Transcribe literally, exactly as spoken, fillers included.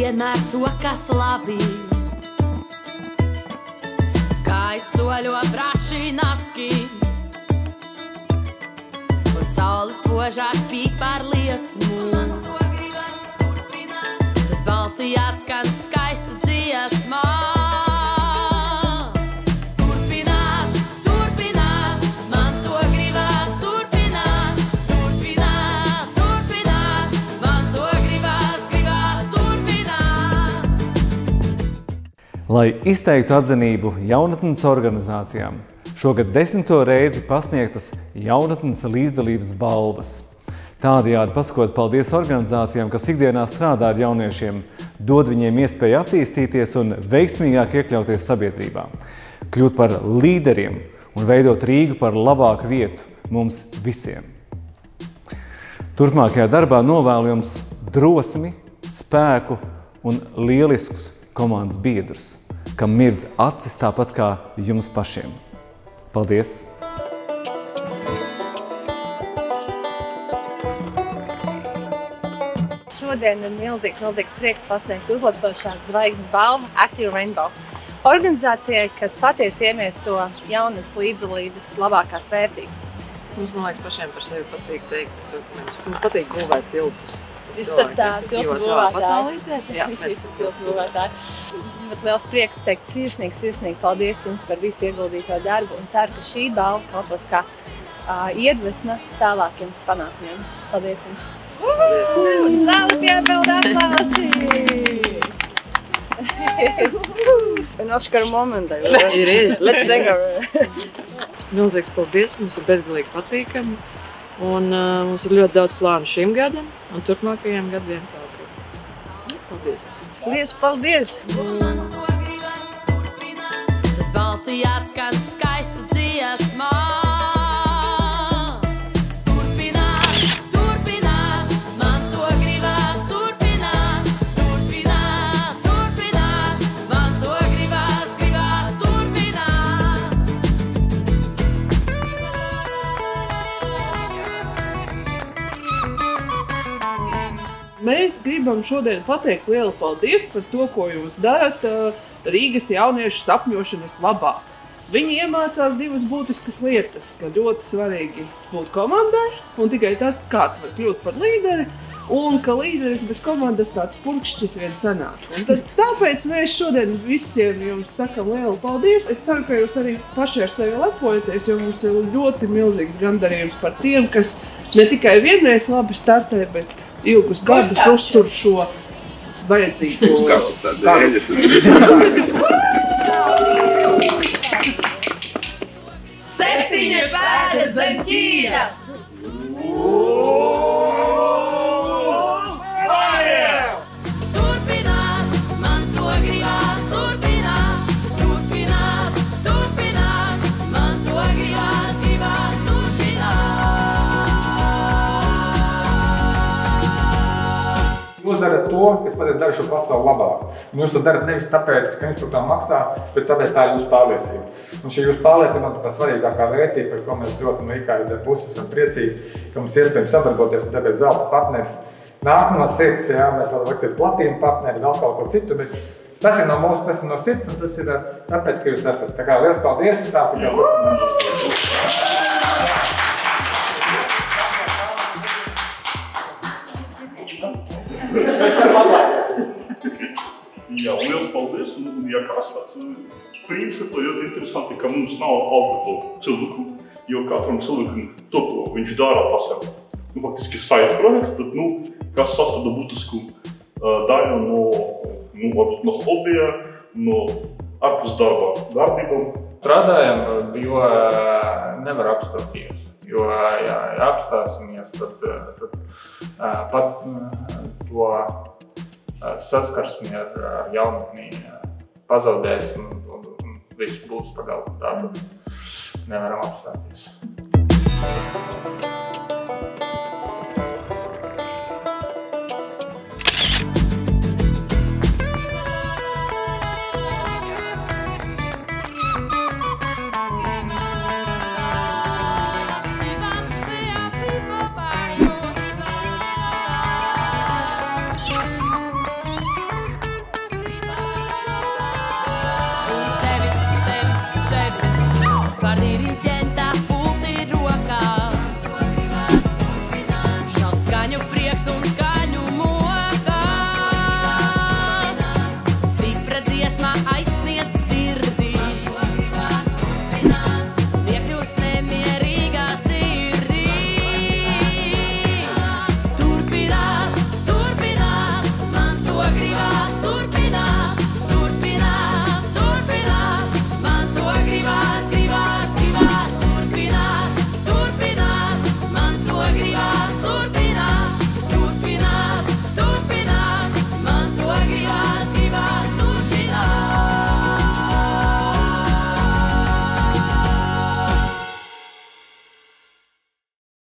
vienmēr sokas labi. Soļo braši naski, un saules požās pīk par liesmu. Tad balsī atskan skaistu dziesmā. Turpināt, turpināt, man to gribas turpināt. Turpināt, turpināt, man to gribas, gribas turpināt. Lai izteiktu atzinību jaunatnes organizācijām, šogad desmito reizi pasniegtas jaunatnes līdzdalības balvas. Tādējādi pasakot paldies organizācijām, kas ikdienā strādā ar jauniešiem, dod viņiem iespēju attīstīties un veiksmīgāk iekļauties sabiedrībā, kļūt par līderiem un veidot Rīgu par labāku vietu mums visiem. Turpmākajā darbā novēlu jums drosmi, spēku un lieliskus komandas biedrus, kam mirdz acis tāpat kā jums pašiem. Paldies! Šodien ir milzīgs, milzīgs prieks pasniegt uzlabošās zvaigznes balvu Active Rainbow. Organizācijai, kas patiesi iemieso jaunatnes līdzdalības labākās vērtības. Mums, man liekas, pašiem par sevi patīk teikt, ka mums patīk būvēt tiltus. Jūs esat tā tiltu būvētāji. Jā, mēs esam tiltu būvētāji. Bet liels prieks teikt sirsnīgi, sirsnīgi paldies jums par visu ieguldīto darbu un ceru, ka šī balva kalpos kā uh, iedvesma tālākiem panākumiem. Paldies jums! Vēl piepildu aplausi! An Oscar moment. Ir, ir. Let's take her. Milzīgs paldies, mums ir bezgalīgi patīkami. Un uh, mums ir ļoti daudz plānu šim gadam un turpmākajiem gadiem. Paldies! Lies, paldies! Tad balsī atskan skaistu dziesmā. Turpināt, turpināt, man to gribas turpināt. Turpināt, turpināt, man to gribas, gribas turpināt. Mēs gribam šodien pateikt lielu paldies par to, ko jūs darat Rīgas jauniešu sapņošanas labā. Viņi iemācās divas būtiskas lietas, ka ļoti svarīgi būt komandai, un tikai tad kāds var kļūt par līderi, un ka līderis bez komandas tāds purkšķis vien sanāk. Un tad, tāpēc mēs šodien visiem jums sakam lielu paldies. Es ceru, ka jūs arī paši ar sevi lepojaties, jo mums ir ļoti milzīgs gandarījums par tiem, kas ne tikai vienreiz labi startē, bet ilgus gadus uztur šo vajadzīgo karu. Septiņas pēdas zem ķīļa! Turpināt, man to gribas turpināt. Turpināt, turpināt, man to gribas, gribas turpināt. Jūs darat to, kas padara dara šo pasauli labāk. Un jūs to darat nevis tāpēc, ka jums par to maksā, bet tāpēc tā ir jūsu pārliecība. Un šī jūsu pārliecība ir tā svarīgākā vērtība, par ko mēs ļoti no I K I D puses esam priecīgi, ka mums iespējams sadarboties un tāpēc zelta partneris. Nāk no sirds, jā, mēs varam likt platīnu partneri, vēl kaut ko citu, bet tas ir no mūsu, tas ir no sirds un tas ir tāpēc, ka jūs esat. Tā kā liels paldies, tā tikai Jā, liels paldies, un, un ja kas tāds, principā ļoti interesanti, ka mums nav auto cilvēku, jo katram cilvēkam to, ko viņš dara pasaulē. Nu, faktiski sajūta projekts, bet, nu, kas sastāda būtisku uh, daļu no, nu, varbūt no hobija, no ārpus darba darbībām. Strādājam, jo nevar apstāties, jo, ja apstāsimies, tad, tad pat to saskarsmi ar, ar jaunatnī pazaudēsim un, un, un viss būs pagaldu. Tātad nevaram apstāties. suns